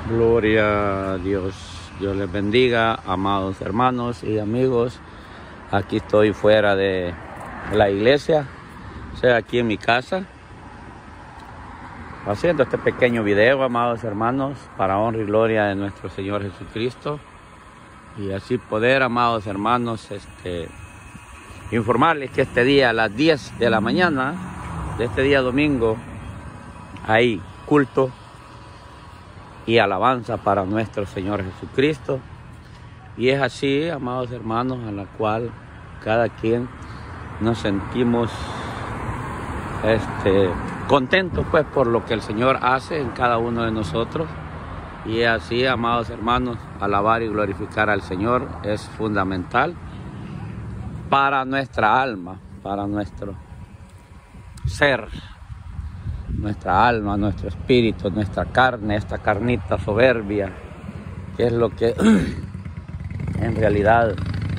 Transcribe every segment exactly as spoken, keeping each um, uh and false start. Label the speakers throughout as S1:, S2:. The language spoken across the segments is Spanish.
S1: Gloria a Dios. Dios les bendiga, amados hermanos y amigos. Aquí estoy fuera de la iglesia, o sea, aquí en mi casa, haciendo este pequeño video, amados hermanos, para honra y gloria de nuestro Señor Jesucristo. Y así poder, amados hermanos, este, informarles que este día a las diez de la mañana, de este día domingo, hay culto y alabanza para nuestro Señor Jesucristo. Y es así, amados hermanos, a la cual cada quien nos sentimos este, contentos pues por lo que el Señor hace en cada uno de nosotros. Y es así, amados hermanos, alabar y glorificar al Señor es fundamental para nuestra alma, para nuestro ser, nuestra alma, nuestro espíritu, nuestra carne, esta carnita soberbia, que es lo que en realidad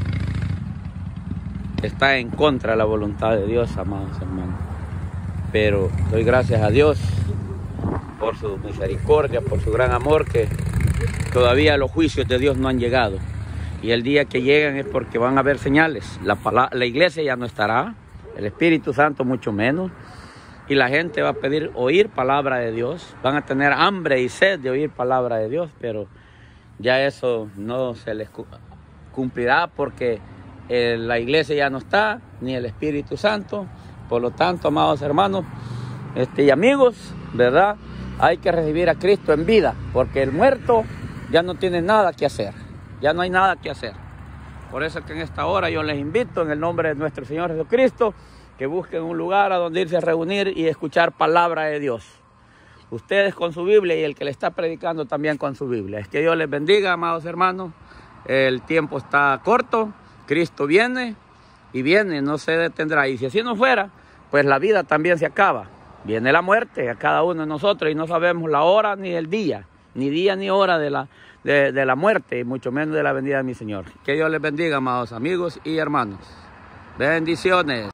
S1: está en contra de la voluntad de Dios, amados hermanos. Pero doy gracias a Dios por su misericordia, por su gran amor, que todavía los juicios de Dios no han llegado. Y el día que llegan es porque van a haber señales. La, la iglesia ya no estará, el Espíritu Santo mucho menos. Y la gente va a pedir oír palabra de Dios. Van a tener hambre y sed de oír palabra de Dios, pero ya eso no se les cumplirá porque eh, la iglesia ya no está, ni el Espíritu Santo. Por lo tanto, amados hermanos este, y amigos, ¿verdad? Hay que recibir a Cristo en vida, porque el muerto ya no tiene nada que hacer. Ya no hay nada que hacer. Por eso que en esta hora yo les invito en el nombre de nuestro Señor Jesucristo que busquen un lugar a donde irse a reunir y escuchar palabra de Dios. Ustedes con su Biblia y el que le está predicando también con su Biblia. Es que Dios les bendiga, amados hermanos. El tiempo está corto, Cristo viene y viene, no se detendrá. Y si así no fuera, pues la vida también se acaba. Viene la muerte a cada uno de nosotros y no sabemos la hora ni el día, ni día ni hora de la, de, de la muerte, y mucho menos de la venida de mi Señor. Que Dios les bendiga, amados amigos y hermanos. Bendiciones.